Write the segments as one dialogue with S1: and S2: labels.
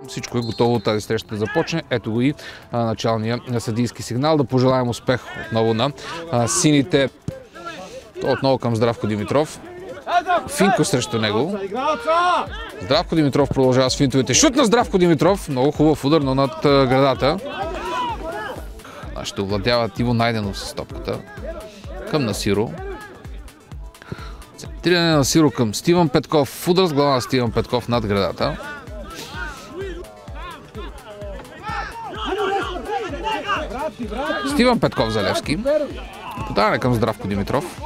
S1: всичко е готово тази среща да започне. Ето го и началния съдийски сигнал. Да пожелаем успех отново на сините. Отново към Здравко Димитров. Финко срещу него. Здравко Димитров продължава с финтовете. Шут на Здравко Димитров. Много хубав удар, но над градата. Ще овладяват Иво Найденов с топката. Към Насиро. Центриране на Насиро към Стивън Петков. Удар с глава на Стивън Петков над градата. Стивън Петков за Левски. Подаване към Здравко Димитров.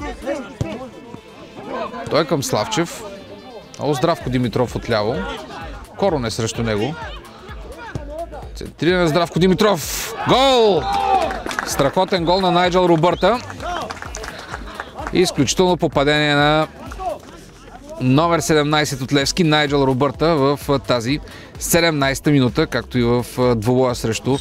S1: Той е към Славчев. Много Здравко Димитров отляво. Корон е срещу него. Центриране на Здравко Димитров. Гол! Страхотен гол на Найджел Робърта. Изключително попадение на номер 17 от Левски, Найджел Робърта, в тази 17-та минута, както и в двобоя срещу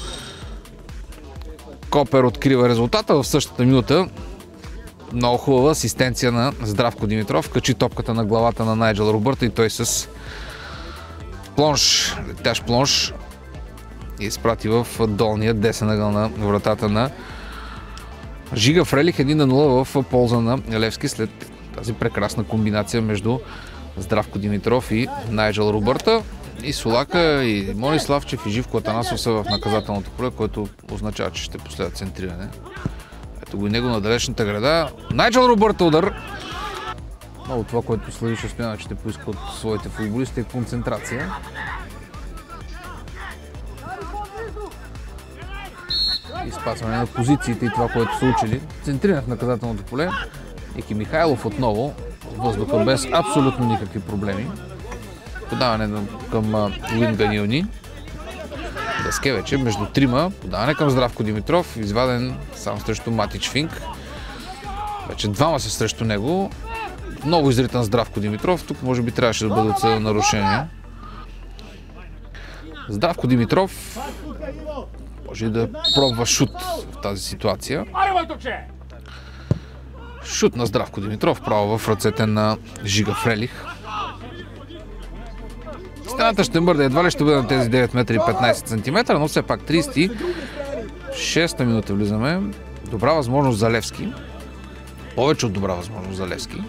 S1: Копер открива резултата. В същата минута много хубава асистенция на Здравко Димитров. Качи топката на главата на Найджел Робърта и той с плонш, летящ плонш, изпрати в долния десен ъгъл на вратата на Жига Фрелих. 1-0 в полза на Левски след тази прекрасна комбинация между Здравко Димитров и Найджел Робърта. И Солака, и Мони Славчев, и Живко Атанасов са в наказателното поле, което означава, че ще последва центриране. Ето го и него на далечната града. Найджел Робърта удар. Много това, което Славиша Стоянович че ще поиска от своите футболисти, е концентрация. Изпасване на позициите и това, което са учили. Центриране в наказателното поле. Ники Михайлов отново въздуха без абсолютно никакви проблеми. Подаване към Уин Ганилни. Дъске вече между трима. Подаване към Здравко Димитров. Изваден сам срещу Матич Финк. Вече двама са срещу него. Много изритан Здравко Димитров. Тук може би трябваше да бъдат нарушения. Здравко Димитров може да пробва шут в тази ситуация. Шут на Здравко Димитров, право в ръцете на Жига Фрелих. Стената ще мърда, едва ли ще бъде на тези 9 метра и 15 см, но все пак 36-та минута влизаме. Добра възможност за Левски. Повече от добра възможност за Левски.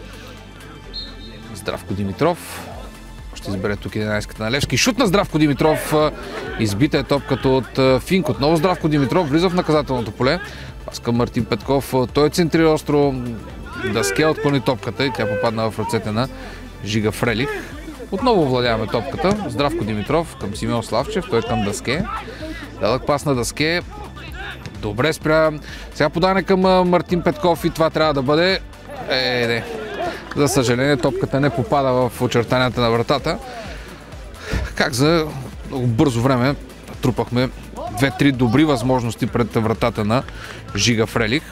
S1: Здравко Димитров ще избере тук 11-ката на Левски. Шут на Здравко Димитров. Избита е топката от Финк. Отново Здравко Димитров влиза в наказателното поле. Пас към Мартин Петков. Той центрира остро. Дъске отклони топката и тя попадна в ръцете на Жига Фрелих. Отново владяваме топката. Здравко Димитров към Симеон Славчев. Той към Дъске. Дадък пас на Дъске. Добре спря. Сега подане към Мартин Петков и това трябва да бъде... не. За съжаление, топката не попада в очертанията на вратата. Как за много бързо време трупахме 2-3 добри възможности пред вратата на Жига Фрелих.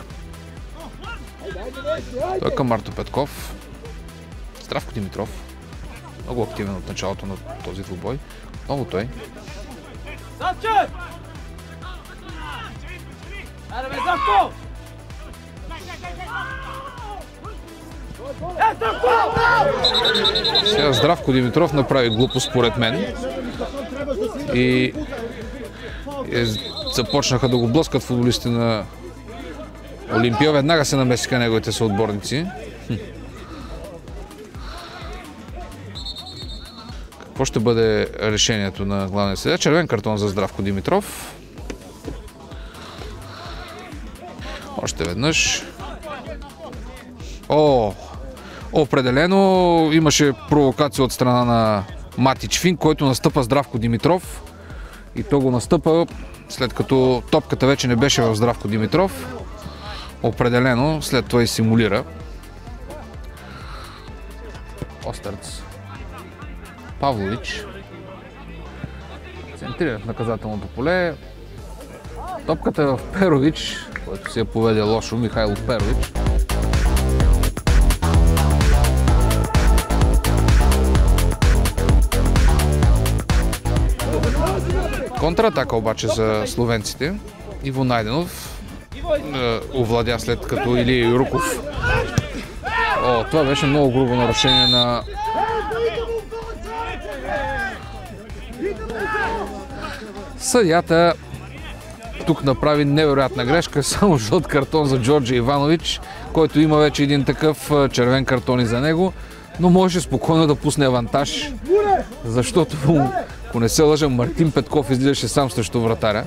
S1: Той е към Марто Петков. Здравко Димитров. Много активен от началото на този двубой. Отново той. Сега Здравко Димитров направи глупост според мен и започнаха да го блъскат футболисти на Олимпия. Веднага се намесиха неговите съотборници. Какво ще бъде решението на главния съдия? Червен картон за Здравко Димитров. Още веднъж. Определено имаше провокация от страна на Матич Финк, който настъпа Здравко Димитров. И то го настъпа след като топката вече не беше в Здравко Димитров. Определено след това и симулира. Остърц. Павлович. Центрира в наказателното поле. Топката е в Перович, който се поведе лошо, Михайло Перович. Контратака обаче за словенците. Иво Найденов овладя след като Илия Юруков. Това беше много грубо нарушение Съдията тук направи невероятна грешка, само жълт картон за Джорджи Иванович, който има вече един такъв червен картон и за него, но може спокойно да пусне авантаж, защото, ако не се лъжа, Мартин Петков излизаше сам срещу вратаря.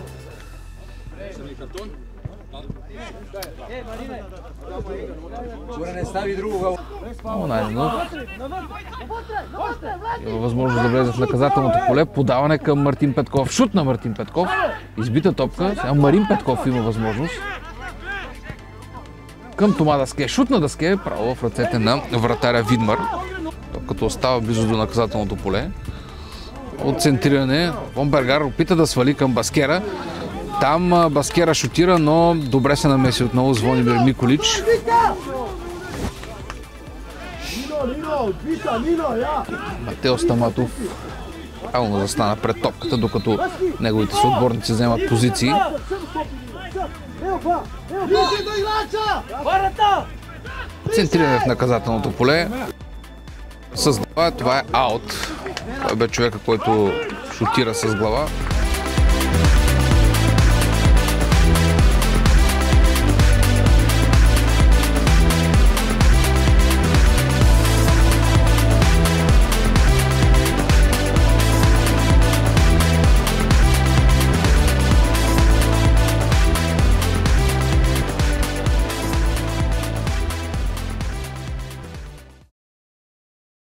S1: Има възможност да влезе в наказателното поле. Подаване към Мартин Петков. Шут на Мартин Петков. Избита топка. Сега Марин Петков има възможност. Към Тома Даске. Шут на Даске. Право в ръцете на вратаря Видмар. Топката остава близо до наказателното поле. От центриране Вон Бергар опита да свали към Баскера. Там Баскера шутира, но добре се намеси отново Звонимир Миколич. Матео Стаматов правилно застана пред топката, докато неговите съотборници вземат позиции. Центриране в наказателното поле. С глава, това е аут. Той бе човека, който шутира с глава.